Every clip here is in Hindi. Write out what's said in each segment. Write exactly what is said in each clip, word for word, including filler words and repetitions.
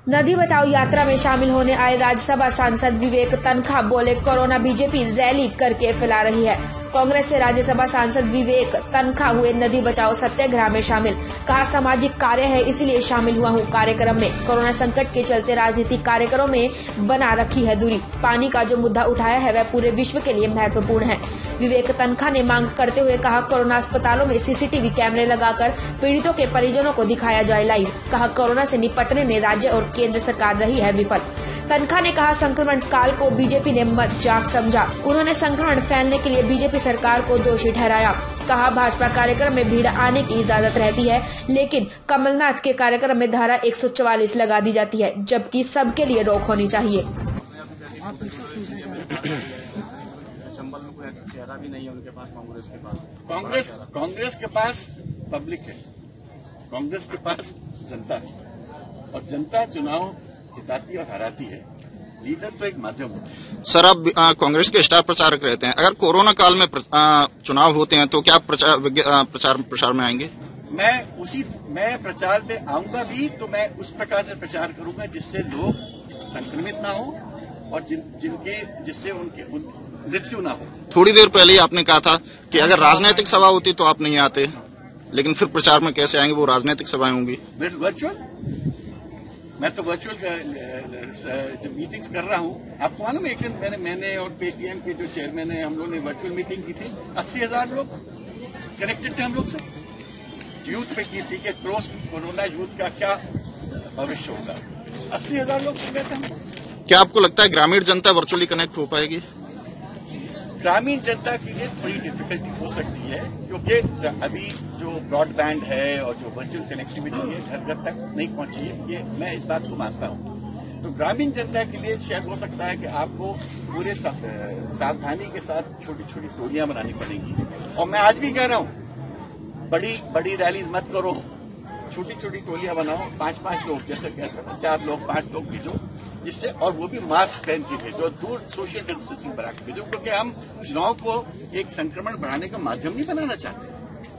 नदी बचाओ यात्रा में शामिल होने आए राज्यसभा सांसद विवेक तनखा बोले, कोरोना बीजेपी रैली करके फैला रही है। कांग्रेस से राज्यसभा सांसद विवेक तनखा हुए नदी बचाओ सत्याग्रह में शामिल। कहा, सामाजिक कार्य है इसलिए शामिल हुआ हूँ कार्यक्रम में। कोरोना संकट के चलते राजनीतिक कार्यक्रमों में बना रखी है दूरी। पानी का जो मुद्दा उठाया है वह पूरे विश्व के लिए महत्वपूर्ण है। विवेक तनखा ने मांग करते हुए कहा, कोरोना अस्पतालों में सीसीटीवी कैमरे लगाकर पीड़ितों के परिजनों को दिखाया जाए लाइव। कहा, कोरोना से निपटने में राज्य और केंद्र सरकार रही है विफल। तनखा ने कहा, संक्रमण काल को बीजेपी ने मजाक समझा। उन्होंने संक्रमण फैलने के लिए बीजेपी सरकार को दोषी ठहराया। कहा, भाजपा कार्यक्रम में भीड़ आने की इजाजत रहती है, लेकिन कमलनाथ के कार्यक्रम में धारा एक सौ चौवालीस लगा दी जाती है, जबकि सबके लिए रोक होनी चाहिए। चंबल में कोई चेहरा भी नहीं है उनके पास, कांग्रेस के पास कांग्रेस कांग्रेस के पास पब्लिक है, कांग्रेस के पास जनता है और जनता चुनाव जिताती और हराती है। लीडर तो एक माध्यम होता है। सर, आप कांग्रेस के स्टार प्रचारक रहते हैं, अगर कोरोना काल में आ, चुनाव होते हैं तो क्या प्रचार प्रचार प्रचार में आएंगे? मैं उसी मैं प्रचार में आऊंगा भी, तो मैं उस प्रकार से प्रचार करूंगा जिससे लोग संक्रमित ना हो और जिन जिनके जिससे उनके उन, मृत्यु ना हो। थोड़ी देर पहले ही आपने कहा था कि अगर राजनीतिक सभा होती तो आप नहीं आते, लेकिन फिर प्रचार में कैसे आएंगे? वो राजनीतिक सभाएं होंगी। वर्चुअल मैं तो वर्चुअल जो मीटिंग्स कर रहा हूँ। आपको मालूम है, एक दिन मैंने मैंने और पेटीएम के जो चेयरमैन है, हम लोग ने वर्चुअल मीटिंग की थी। अस्सी हजार लोग कनेक्टेड थे हम लोग से। यूथ पे की थी कि क्रॉस कोरोना यूथ का क्या भविष्य होगा। अस्सी हजार लोग सुन गए थे हम। क्या आपको लगता है ग्रामीण जनता वर्चुअली कनेक्ट हो पाएगी? ग्रामीण जनता के लिए थोड़ी डिफिकल्टी हो सकती है, क्योंकि अभी जो ब्रॉडबैंड है और जो वर्चुअल कनेक्टिविटी है घर घर तक नहीं पहुंची है। ये मैं इस बात को मानता हूं। तो ग्रामीण जनता के लिए शायद हो सकता है कि आपको पूरे सावधानी के साथ छोटी छोटी टोलियां बनानी पड़ेंगी। और मैं आज भी कह रहा हूं, बड़ी बड़ी रैलीज मत करो, छोटी छोटी टोलियां बनाओ। पांच पांच लोग, जैसे कहते हैं चार लोग पांच लोग भेजो, जिससे, और वो भी मास्क पहन के भेजो, दूर सोशल डिस्टेंसिंग बना के भेजो, क्योंकि हम चुनाव को एक संक्रमण बढ़ाने का माध्यम नहीं बनाना चाहते।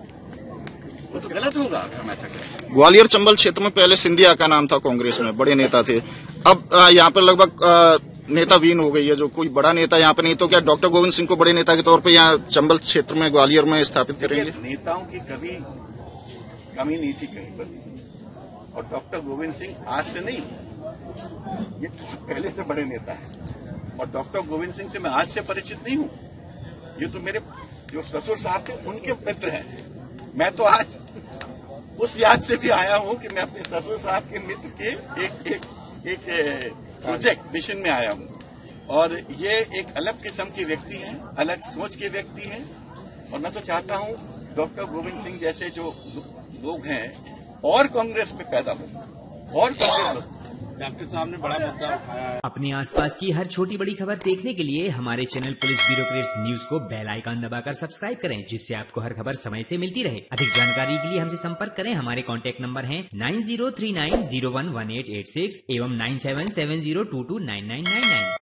वो तो गलत होगा अगर हम ऐसा करें। ग्वालियर चंबल क्षेत्र में पहले सिंधिया का नाम था, कांग्रेस में बड़े नेता थे। अब यहाँ पर लगभग नेता वीन हो गई है, जो कोई बड़ा नेता यहाँ पे नहीं। तो क्या डॉक्टर गोविंद सिंह को बड़े नेता के तौर पे यहाँ चंबल क्षेत्र में, ग्वालियर में स्थापित करेंगे? नेताओं की कभी कमी नहीं थी कहीं पर, और डॉक्टर गोविंद सिंह आज से नहीं, ये पहले से बड़े नेता है। और डॉक्टर गोविंद सिंह से मैं आज से परिचित नहीं हूँ। ये तो मेरे जो ससुर साहब थे उनके मित्र हैं। मैं तो आज उस याद से भी आया हूँ कि मैं अपने ससुर साहब के मित्र के एक एक एक प्रोजेक्ट मिशन में आया हूँ। और ये एक अलग किस्म के व्यक्ति हैं, अलग सोच के व्यक्ति हैं। और मैं तो चाहता हूँ डॉक्टर गोविंद सिंह जैसे जो लोग हैं और कांग्रेस में पैदा हो, और कांग्रेस डॉक्टर साहब ने बड़ा मुद्दा उठाया है। अपने आसपास की हर छोटी बड़ी खबर देखने के लिए हमारे channel police bureau creates news को बेल आइकन दबाकर सब्सक्राइब करें, जिससे आपको हर खबर समय से मिलती रहे। अधिक जानकारी के लिए हमसे संपर्क करें। हमारे कॉन्टैक्ट नंबर हैं nine zero three nine zero one one eight eight six एवं nine seven seven zero two two nine nine nine nine.